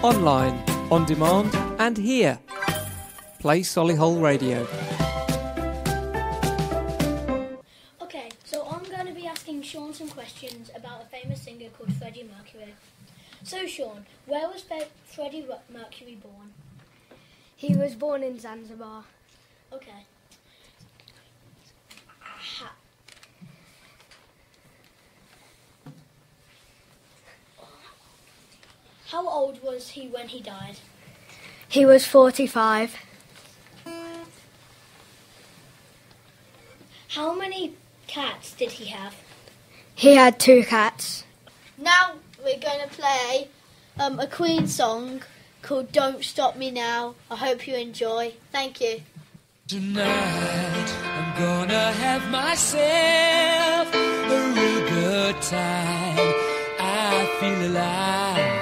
online, on demand and here. Play Solihull Radio. Okay, so I'm going to be asking Sean some questions about a famous singer called Freddie Mercury. So Sean, where was Freddie Mercury born? He was born in Zanzibar. Okay. How old was he when he died? He was 45. How many cats did he have? He had 2 cats. Now we're going to play a Queen song called Don't Stop Me Now. I hope you enjoy. Thank you. Tonight I'm gonna have myself a real good time. I feel alive.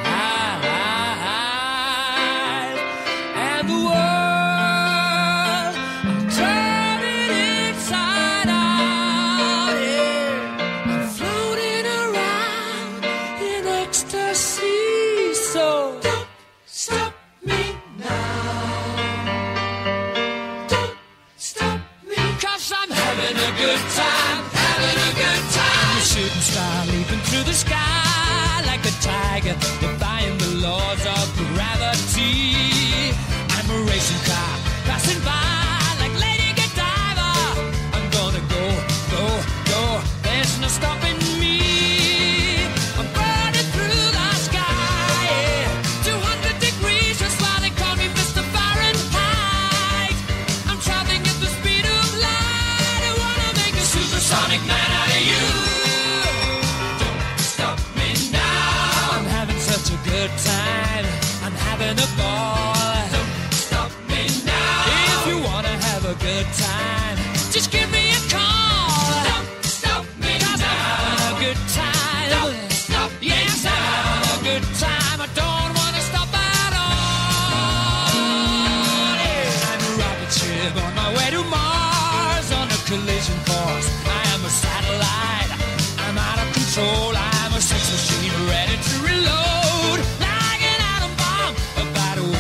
And the world, I'm turning inside out, yeah. I'm floating around in ecstasy. So don't stop me now. Don't stop me, 'cause I'm having a good time, having a good time. I'm a shooting star leaping through the sky like a tiger, defying the laws of gravity. I'm a racing car passing by like Lady Godiva. I'm gonna go, go, go. There's no stopping me. I'm burning through the sky, yeah. 200 degrees, that's why they call me Mr. Fahrenheit. I'm traveling at the speed of light. I wanna make a supersonic man out of you. Don't stop me now. I'm having such a good time. I'm having a ball. Don't stop me now. If you wanna have a good time, just give me a call. Don't stop me now. I'm having a good time. Don't stop me yes, now. I'm having a good time. I don't wanna stop at all. Yeah. I'm a rocket ship on my way to Mars on a collision course. I am a satellite. I'm out of control. I'm a sex machine ready to reload. Like an atom bomb about to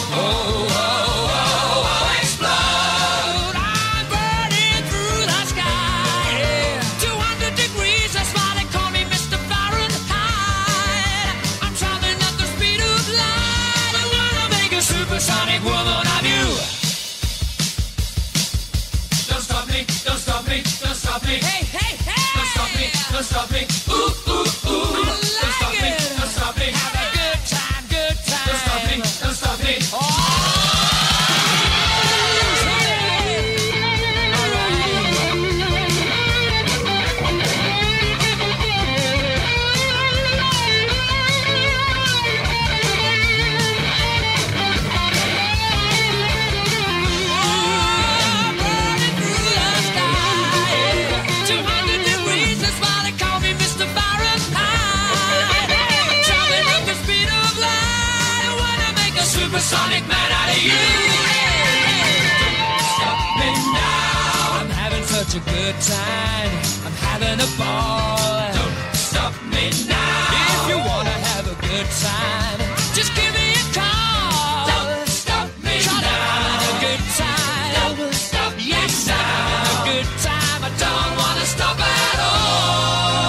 explode. I'm burning through the sky, yeah. 200 degrees, that's why they call me Mr. Fahrenheit. I'm traveling at the speed of light. I wanna make a supersonic woman of you. Don't stop me, don't stop me, don't stop me. Hey, hey, hey! Don't stop me, don't stop me. Ooh, ooh, ooh. Don't stop me, don't stop me. Have a good time, good time. Don't stop me, don't stop me. Supersonic man out of you. Don't stop me now. I'm having such a good time. I'm having a ball. Don't stop me now. If you wanna have a good time, just give me a call. Don't stop me now. I'm having a good time. Don't stop yes, I'm having a good time. I don't wanna stop at all.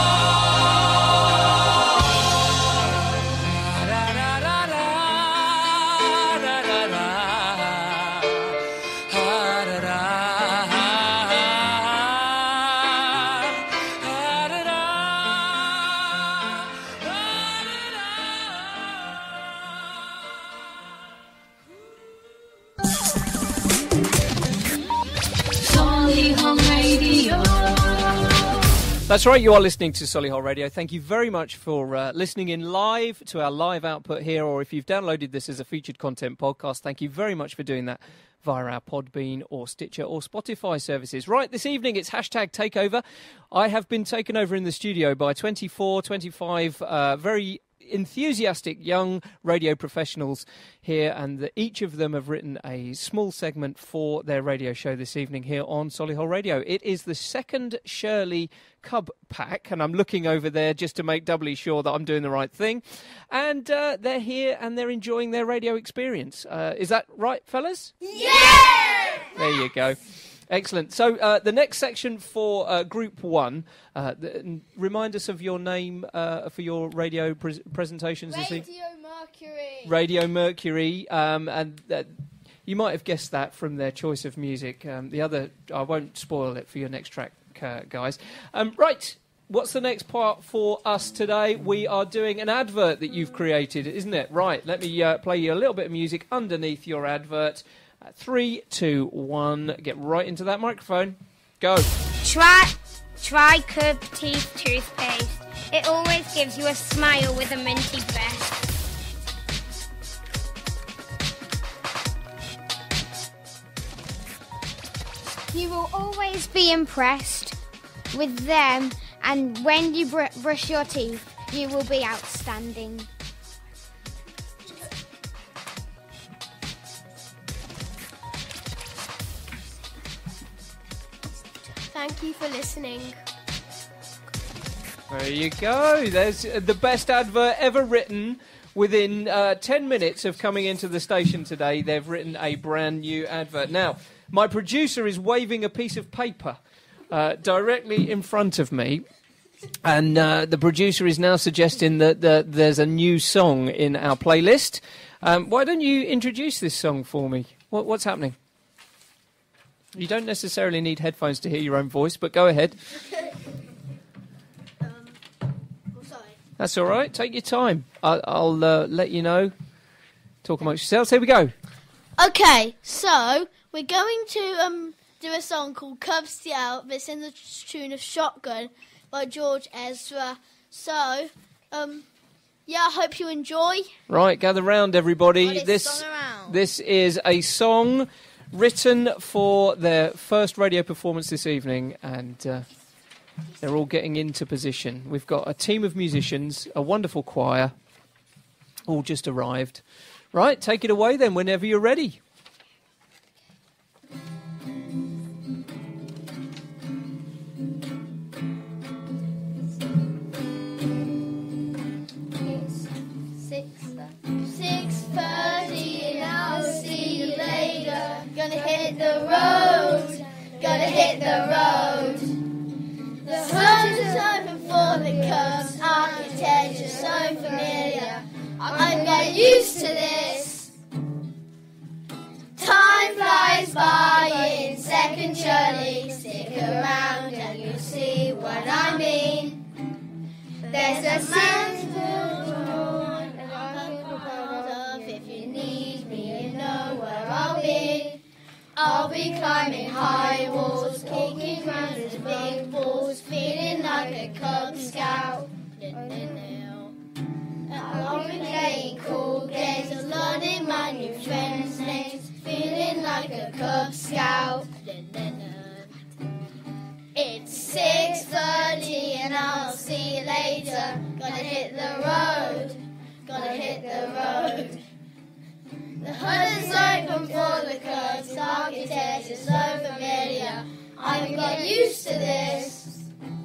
That's right, you are listening to Solihull Radio. Thank you very much for listening in live to our live output here, or if you've downloaded this as a featured content podcast, thank you very much for doing that via our Podbean or Stitcher or Spotify services. Right, this evening it's hashtag takeover. I have been taken over in the studio by 24, 25 very enthusiastic young radio professionals here, and each of them have written a small segment for their radio show this evening here on Solihull Radio. It is the second Shirley Cub pack, and I'm looking over there just to make doubly sure that I'm doing the right thing. And they're here and they're enjoying their radio experience. Is that right, fellas? Yeah! There you go. Excellent. So the next section for Group 1, remind us of your name for your radio presentations this evening. Radio Mercury. Radio Mercury. And you might have guessed that from their choice of music. The other, I won't spoil it for your next track, guys. Right. What's the next part for us today? We are doing an advert that you've created, isn't it? Right. Let me play you a little bit of music underneath your advert. 3, 2, 1. Get right into that microphone. Go. Try Cub Teeth toothpaste. It always gives you a smile with a minty breath. You will always be impressed with them, and when you brush your teeth, you will be outstanding. Thank you for listening. There you go. There's the best advert ever written. Within 10 minutes of coming into the station today, they've written a brand new advert. Now, my producer is waving a piece of paper directly in front of me, and the producer is now suggesting that there's a new song in our playlist. Why don't you introduce this song for me? What's happening? You don't necessarily need headphones to hear your own voice, but go ahead. Sorry. That's all right. Take your time. I'll let you know. Talk amongst yourselves. Here we go. Okay, so we're going to do a song called Cub Scout that's in the tune of Shotgun by George Ezra. So, yeah, I hope you enjoy. Right, gather round, everybody. This is a song written for their first radio performance this evening, and they're all getting into position. We've got a team of musicians, a wonderful choir, all just arrived. Right, take it away then whenever you're ready. Gotta hit the road. The sun is open for the Cubs. Architecture so familiar. I'm getting used to this. Time flies by in second Shirley. Stick around and you'll see what I mean. There's a Mansfield and I'm proud of. If you need me, you know where I'll be. I'll be climbing high walls, kicking round the big balls, feeling like a Cub Scout. I'll be playing cool games and learning my new friends' names, feeling like a Cub Scout. It's 6:30 and I'll see you later. Gotta hit the road, gotta hit the road. The hood is open for the Cubs, architecture so familiar. I've got used to this.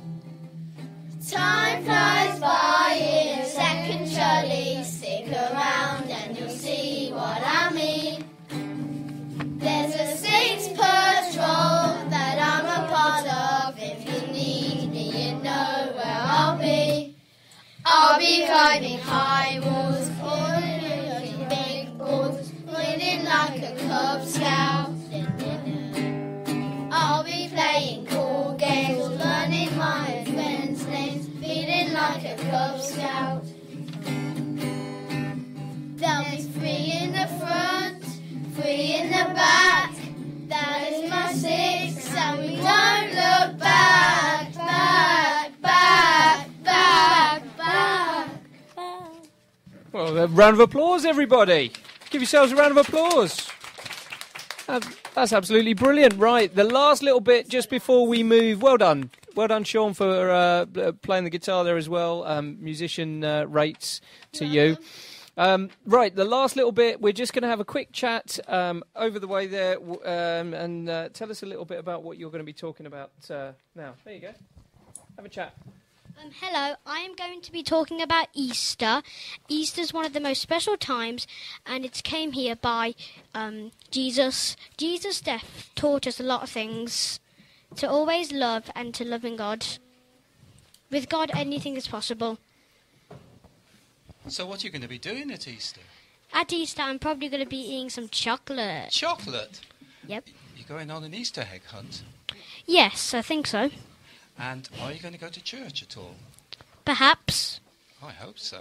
Time flies by in a second, Shirley. Stick around and you'll see what I mean. There's a 6 patrol that I'm a part of. If you need me, you know where I'll be. I'll be climbing high walls, falling big balls, winning like a Cub Scout. I'll be playing cool games, learning my friends' names, feeling like a Cub Scout. There'll be 3 in the front, 3 in the back. That is my 6, and we won't look back, back, back, back, back, back. Well, a round of applause, everybody. Give yourselves a round of applause. That's absolutely brilliant. Right, the last little bit just before we move. Well done. Well done, Sean, for playing the guitar there as well. Musician rates to you. Right, the last little bit, we're just going to have a quick chat over the way there and tell us a little bit about what you're going to be talking about now. There you go. Have a chat. Hello, I am going to be talking about Easter. Easter is one of the most special times, and it came here by Jesus. Jesus' death taught us a lot of things, to always love and to love in God. With God, anything is possible. So what are you going to be doing at Easter? At Easter, I'm probably going to be eating some chocolate. Chocolate? Yep. You're going on an Easter egg hunt? Yes, I think so. And are you going to go to church at all? Perhaps. I hope so.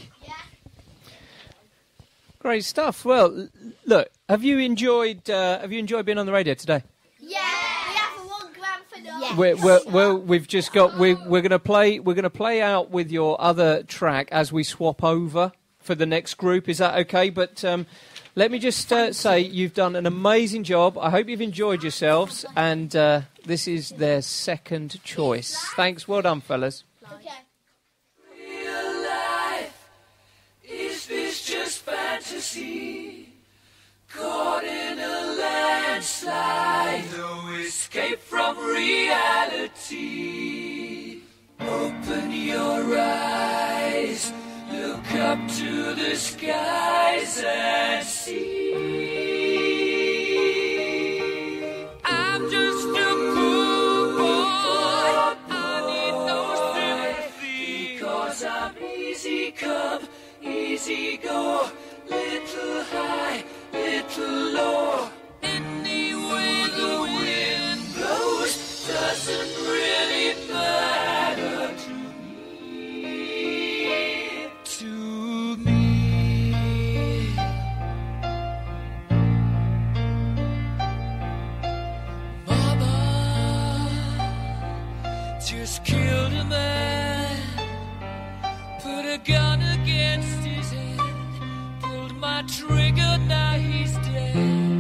Great stuff. Well, look, have you enjoyed being on the radio today? Yeah, we have one grand finale. Well, we've just got we're going to play out with your other track as we swap over for the next group. Is that okay? But let me just say you've done an amazing job. I hope you've enjoyed yourselves, and this is their second choice. Thanks. Well done, fellas. Okay. Real life, is this just fantasy? Caught in a landslide, no escape from reality. Open your eyes, look up to the skies and see. I'm just a poor boy, I need no sympathy. Because I'm easy come, easy go, little high, little low. Any way the wind blows doesn't really matter to me. To me. Mama just killed a man, put a gun against his head, pulled my trigger, now he's dead.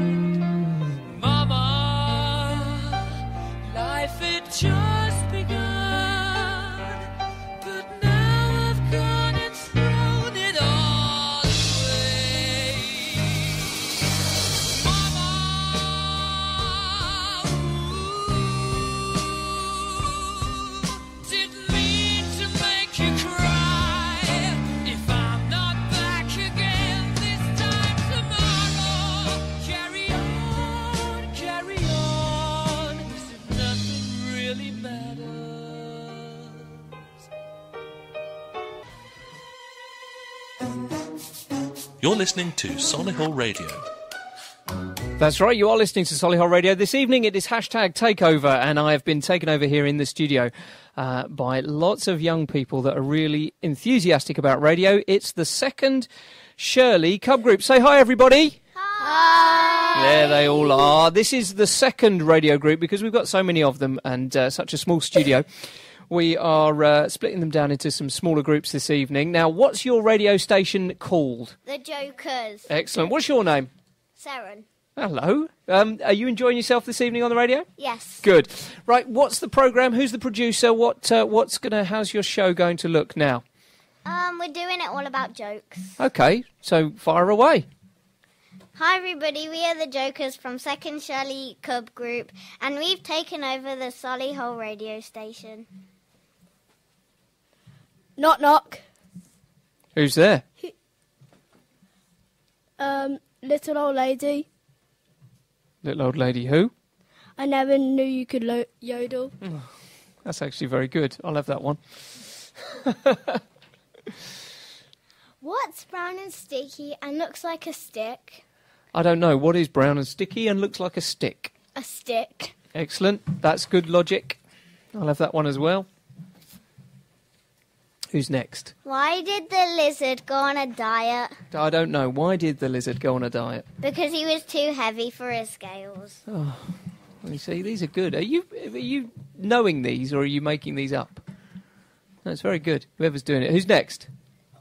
Mama, life had just begun, but now I've gone and thrown it all away. Mama, didn't mean to make you cry. If I'm not back again this time tomorrow, carry on, as if nothing really matters. You're listening to Solihull Radio. That's right, you are listening to Solihull Radio. This evening it is hashtag takeover, and I have been taken over here in the studio by lots of young people that are really enthusiastic about radio. It's the second Shirley Cub group. Say hi, everybody. Hi. There they all are. This is the second radio group because we've got so many of them and such a small studio. We are splitting them down into some smaller groups this evening. Now, what's your radio station called? The Jokers. Excellent. What's your name? Saren. Hello. Are you enjoying yourself this evening on the radio? Yes. Good. Right, what's the programme? Who's the producer? How's your show going to look now? We're doing it all about jokes. Okay, so fire away. Hi everybody, we are the Jokers from 2nd Shirley Cub group, and we've taken over the Solihull radio station. Knock knock. Who's there? Little old lady. Little old lady who? I never knew you could yodel. That's actually very good. I'll have that one. What's brown and sticky and looks like a stick? I don't know. What is brown and sticky and looks like a stick? A stick. Excellent. That's good logic. I'll have that one as well. Who's next? Why did the lizard go on a diet? I don't know. Why did the lizard go on a diet? Because he was too heavy for his scales. Oh, let me see. These are good. Are you knowing these or are you making these up? No, it's very good. Whoever's doing it. Who's next?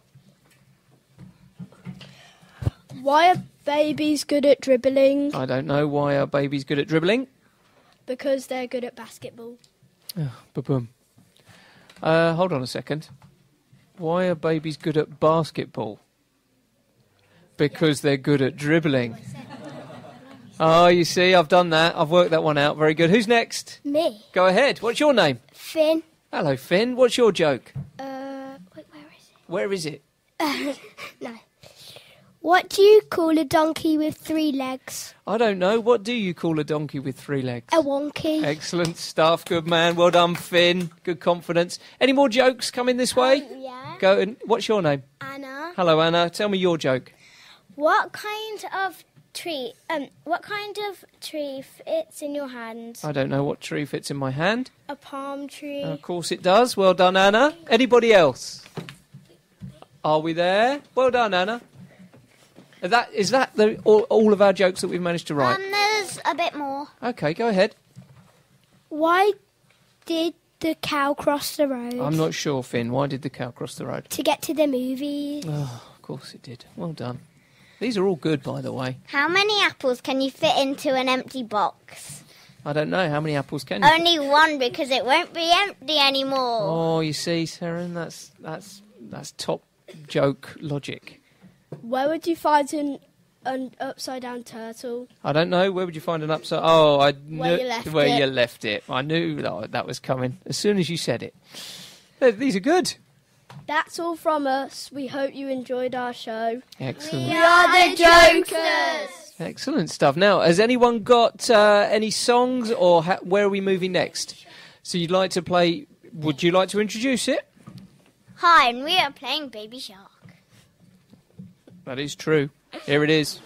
Why are babies good at dribbling? I don't know. Why are babies good at dribbling? Because they're good at basketball. Ba-boom. Hold on a second. Why are babies good at basketball? Because they're good at dribbling. Oh, you see, I've done that. I've worked that one out. Very good. Who's next? Me. Go ahead. What's your name? Finn. Hello, Finn. What's your joke? Wait, Where is it? no. What do you call a donkey with 3 legs? I don't know. What do you call a donkey with 3 legs? A wonky. Excellent stuff. Good man. Well done, Finn. Good confidence. Any more jokes coming this way? Yeah. Go. And what's your name? Anna. Hello, Anna. Tell me your joke. What kind of tree fits in your hand? I don't know what tree fits in my hand. A palm tree. Of course it does. Well done, Anna. Anybody else? Are we there? Well done, Anna. Is that all of our jokes that we've managed to write? There's a bit more. Okay, go ahead. Why did the cow cross the road? I'm not sure, Finn. Why did the cow cross the road? To get to the movies. Oh, of course it did. Well done. These are all good, by the way. How many apples can you fit into an empty box? I don't know. How many apples can you? Only one, because it won't be empty anymore. Oh, you see, Saren, that's top joke logic. Where would you find an upside-down turtle? I don't know. Where would you find an upside? Oh, I knew Where you you left it. I knew that was coming as soon as you said it. These are good. That's all from us. We hope you enjoyed our show. Excellent. We are the Jokers. Excellent stuff. Now, has anyone got any songs, or where are we moving next? So you'd like to play? Would you like to introduce it? Hi, and we are playing Baby Shark. That is true. Here it is.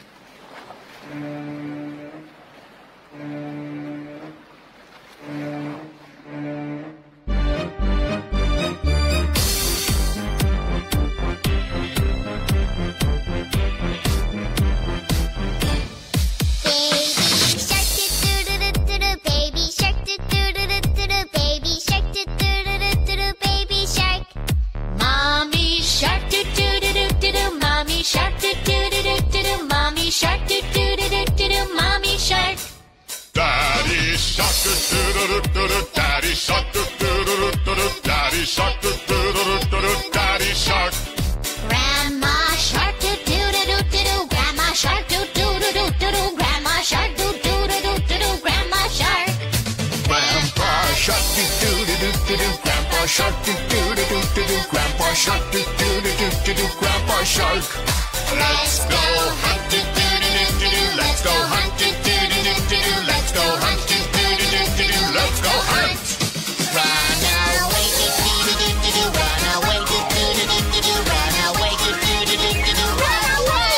Daddy shark, do-do-do-do-do, Daddy shark, do-do-do-do-do, Daddy shark. Grandma shark, do-do-do-do-do, Grandma shark, do-do-do-do-do, Grandma shark, do-do-do-do-do, Grandma shark. Grandpa shark, do-do-do-do-do, Grandpa shark, do-do-do-do-do, Grandpa shark, do-do-do-do-do, Grandpa shark. Let's go hunt, do-do-do-do-do, let's go hunt, do-do-do-do-do, let's go hunt, do-do-do-do-do, let's go hunt. Run away, do-do-do-do-do, run away, do-do-do-do-do, run away, do-do-do-do-do, run away.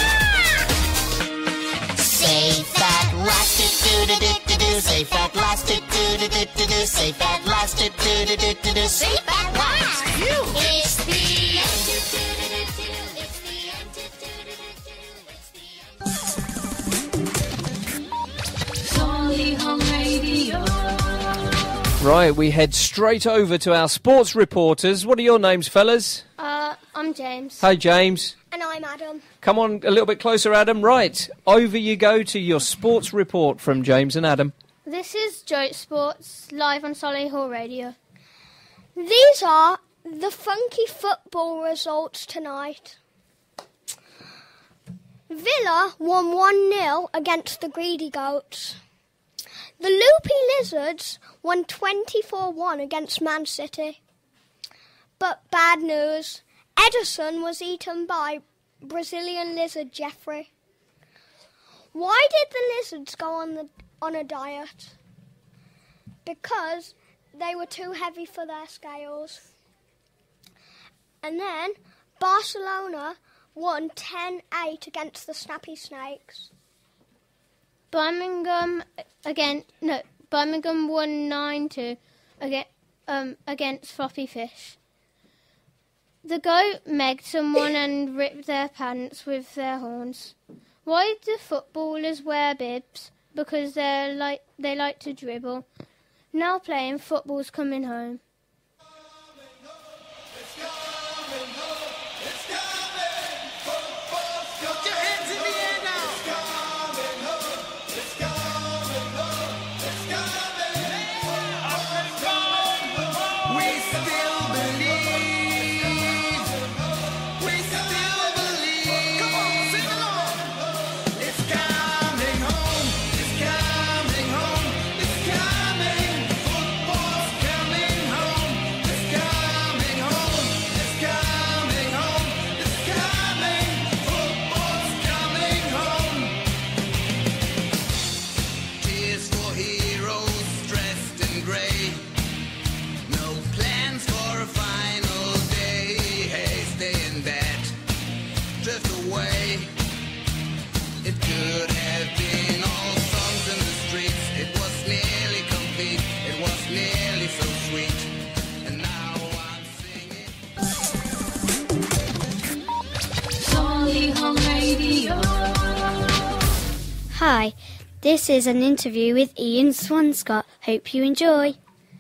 Safe at last, do-do-do-do-do, safe at last, do-do-do-do-do, safe at last, do-do-do-do-do, safe at last. It's the end, do-do-do-do-do, it's the end, do-do-do-do-do, it's the end. Solihull Radio. Right, we head straight over to our sports reporters. What are your names, fellas? I'm James. Hi, James. And I'm Adam. Come on a little bit closer, Adam. Right, over you go to your sports report from James and Adam. This is Joke Sports, live on Solihull Radio. These are the funky football results tonight. Villa won 1-0 against the Greedy Goats. The Loopy Lizards won 24-1 against Man City. But bad news, Edison was eaten by Brazilian lizard Jeffrey. Why did the lizards go on a diet? Because they were too heavy for their scales. And then Barcelona won 10-8 against the Snappy Snakes. Birmingham won 9-2 against Floppy Fish. The goat megged someone and ripped their pants with their horns. Why do footballers wear bibs? Because they like to dribble. Now playing football's coming home. drift away. It could have been all songs in the streets. It was nearly complete. It was nearly so sweet. And now I'm singing. Solihull Radio. Hi, this is an interview with Ian Swanscott. Hope you enjoy.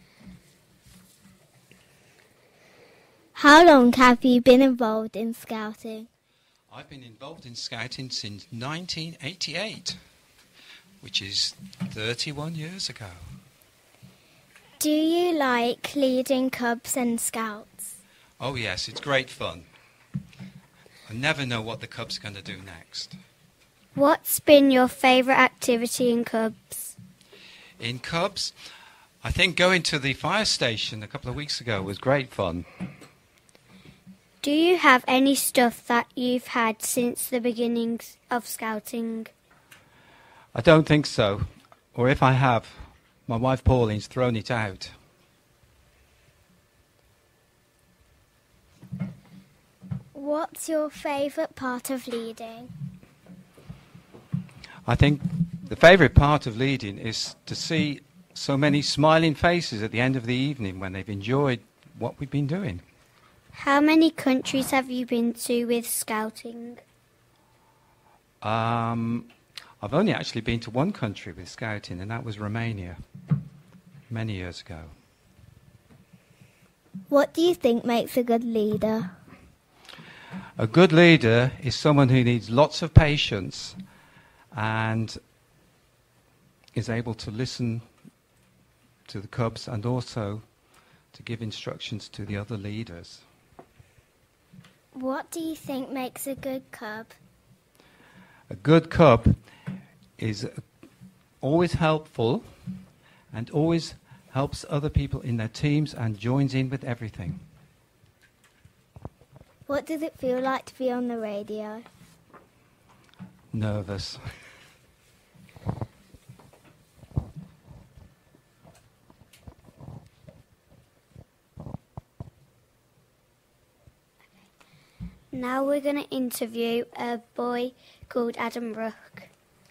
How long have you been involved in scouting? I've been involved in scouting since 1988, which is 31 years ago. Do you like leading cubs and scouts? Oh yes, it's great fun. I never know what the Cubs are going to do next. What's been your favourite activity in Cubs? In Cubs, I think going to the fire station a couple of weeks ago was great fun. Do you have any stuff that you've had since the beginnings of scouting? I don't think so. Or if I have, my wife Pauline's thrown it out. What's your favourite part of leading? I think the favourite part of leading is to see so many smiling faces at the end of the evening when they've enjoyed what we've been doing. How many countries have you been to with scouting? I've only actually been to one country with scouting, and that was Romania, many years ago. What do you think makes a good leader? A good leader is someone who needs lots of patience and is able to listen to the cubs and also to give instructions to the other leaders. What do you think makes a good cub? A good cub is always helpful and always helps other people in their teams and joins in with everything. What does it feel like to be on the radio? Nervous. Now we're going to interview a boy called Adam Rook.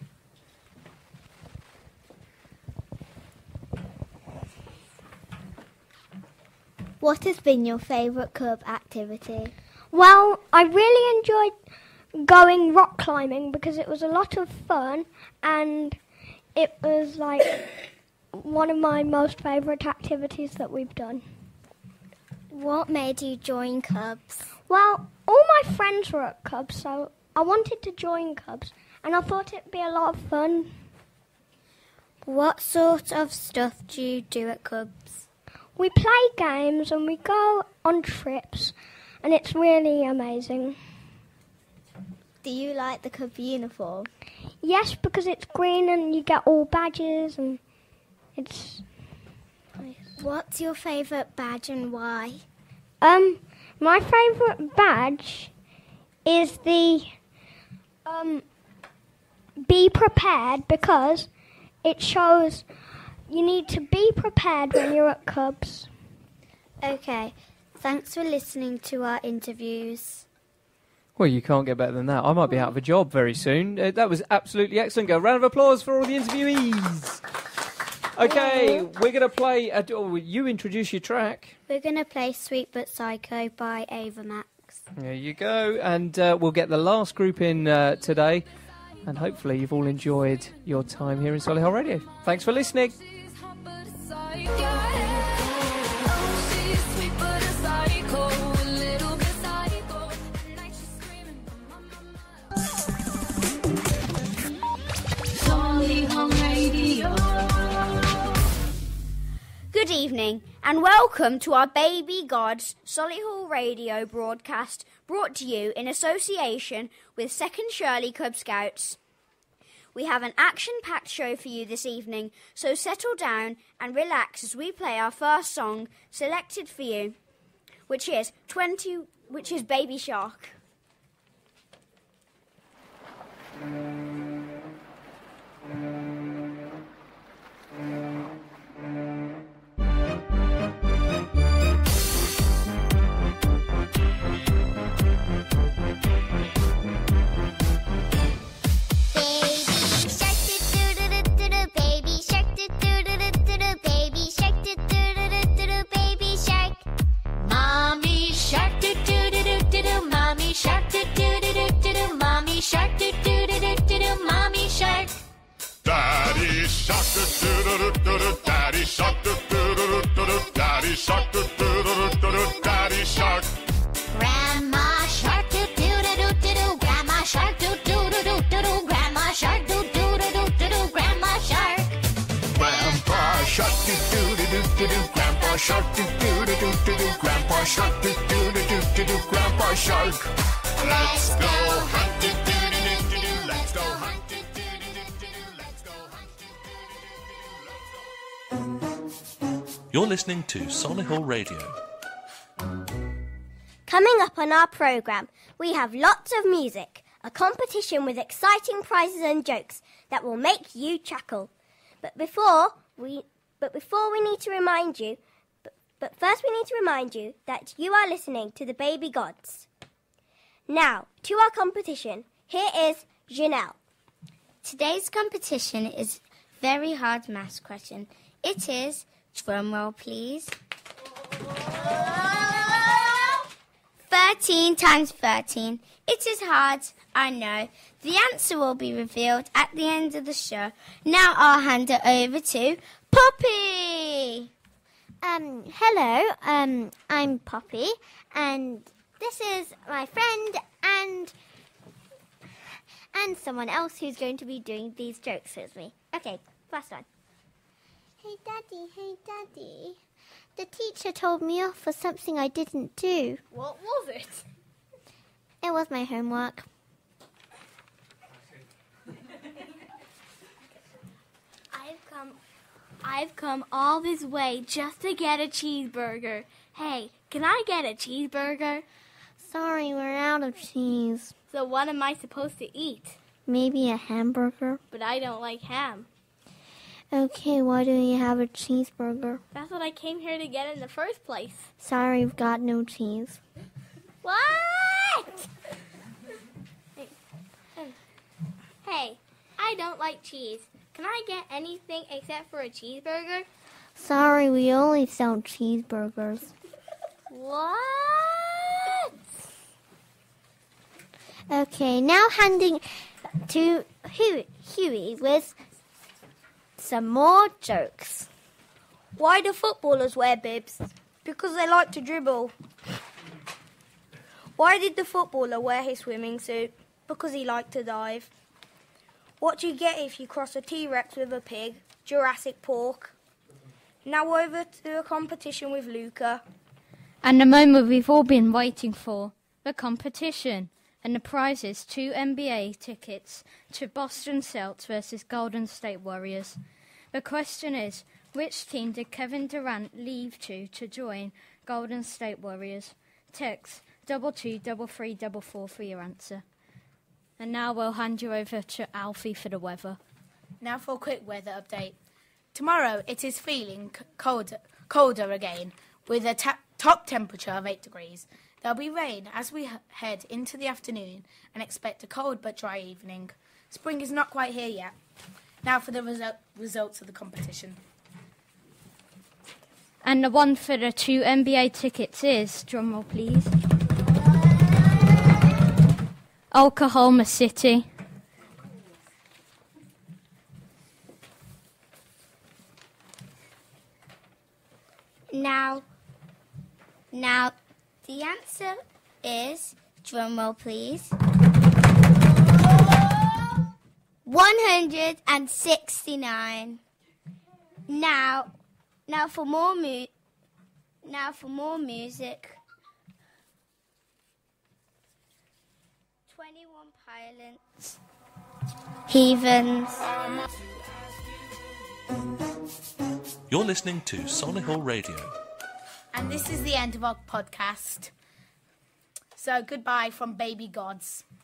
What has been your favourite cub activity? Well, I really enjoyed going rock climbing because it was a lot of fun and it was like one of my most favourite activities that we've done. What made you join Cubs? Well, all my friends were at Cubs, so I wanted to join Cubs and I thought it'd be a lot of fun. What sort of stuff do you do at Cubs? We play games and we go on trips and it's really amazing. Do you like the Cub uniform? Yes, because it's green and you get all badges and it's nice. What's your favourite badge and why? My favourite badge is the Be Prepared because it shows you need to be prepared when you're at Cubs. Okay, thanks for listening to our interviews. Well, you can't get better than that. I might be out of a job very soon. That was absolutely excellent. Go, round of applause for all the interviewees. Okay, we're going to play... you introduce your track. We're going to play Sweet But Psycho by Ava Max. There you go. And we'll get the last group in today. And hopefully you've all enjoyed your time here in Solihull Radio. Thanks for listening. Good evening and welcome to our Baby Gods Solihull Radio broadcast brought to you in association with 2nd Shirley Cub Scouts. We have an action-packed show for you this evening, so settle down and relax as we play our first song selected for you, which is Baby Shark. Shark, do-do-do-do-do, Grandpa Shark, do-do-do-do-do, Grandpa Shark. Let's go hunt, do-do-do-do-do, let's go hunt, do-do-do-do-do, let's go hunt. You're listening to Solihull Radio. Coming up on our programme, we have lots of music, a competition with exciting prizes and jokes that will make you chuckle. But first we need to remind you that you are listening to the Baby Gods. Now, to our competition. Here is Janelle. Today's competition is very hard maths question. It is, drum roll please, 13 times 13. It is hard, I know. The answer will be revealed at the end of the show. Now I'll hand it over to Poppy. Hello, I'm Poppy, and this is my friend and someone else who's going to be doing these jokes with me. Okay, first one. Hey Daddy, the teacher told me off for something I didn't do. What was it? It was my homework. I've come all this way just to get a cheeseburger. Hey, can I get a cheeseburger? Sorry, we're out of cheese. So what am I supposed to eat? Maybe a hamburger. But I don't like ham. Okay, why don't you have a cheeseburger? That's what I came here to get in the first place. Sorry, we've got no cheese. What? Hey, I don't like cheese. Can I get anything except for a cheeseburger? Sorry, we only sell cheeseburgers. What? Okay, now handing to Huey with some more jokes. Why do footballers wear bibs? Because they like to dribble. Why did the footballer wear his swimming suit? Because he liked to dive. What do you get if you cross a T-Rex with a pig? Jurassic Pork. Now over to a competition with Luca. And the moment we've all been waiting for, the competition. And the prize is 2 NBA tickets to Boston Celtics versus Golden State Warriors. The question is, which team did Kevin Durant leave to join Golden State Warriors? Text 223344 for your answer. And now we'll hand you over to Alfie for the weather. Now for a quick weather update. Tomorrow it is feeling colder again, with a top temperature of 8 degrees. There'll be rain as we head into the afternoon and expect a cold but dry evening. Spring is not quite here yet. Now for the results of the competition. And the one for the 2 NBA tickets is, drumroll please, Oklahoma City. Now, the answer is, drumroll please, 169. Now for more music. 21 Pilots, Heathens. You're listening to Solihull Radio. And this is the end of our podcast. So goodbye from Baby Gods.